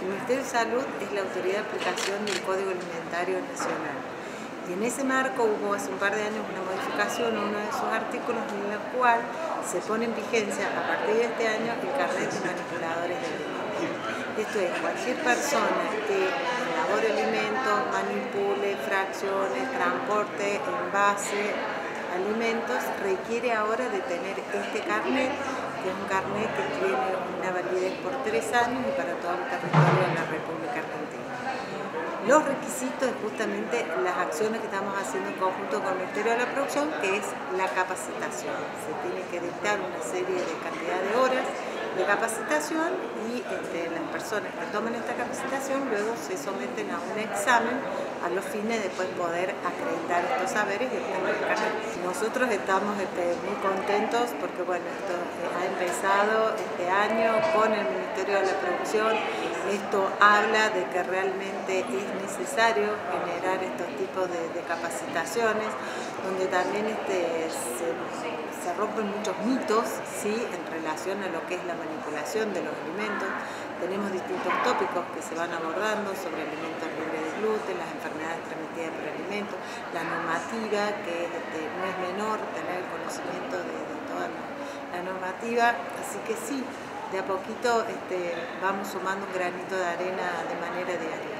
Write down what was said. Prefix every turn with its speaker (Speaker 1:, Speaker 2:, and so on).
Speaker 1: Ministerio de Salud es la autoridad de aplicación del Código Alimentario Nacional. Y en ese marco hubo hace un par de años una modificación a uno de sus artículos en la cual se pone en vigencia a partir de este año el carnet de manipuladores de alimentos. Esto es, cualquier persona que elabore alimentos, manipule, fraccione, transporte, envase alimentos, requiere ahora de tener este carnet, que es un carnet que tiene una validez por 3 años y para todo el territorio de la República Argentina. Los requisitos es justamente las acciones que estamos haciendo en conjunto con el Ministerio de la Producción, que es la capacitación. Se tiene que dictar una serie de cantidad de horas de capacitación y las personas que tomen esta capacitación luego se someten a un examen a los fines de después poder acreditar estos saberes y obtener el carnet. Nosotros estamos muy contentos porque bueno, esto ha empezado este año con el Ministerio de la Producción. Esto habla de que realmente es necesario generar estos tipos de capacitaciones, donde también se rompen muchos mitos, ¿sí?, en relación a lo que es la manipulación de los alimentos. Tenemos distintos tópicos que se van abordando sobre alimentos libres de gluten, las enfermedades transmitidas por alimentos, la normativa, que no es menor tener conocimiento de toda la normativa, así que sí, de a poquito vamos sumando un granito de arena de manera diaria.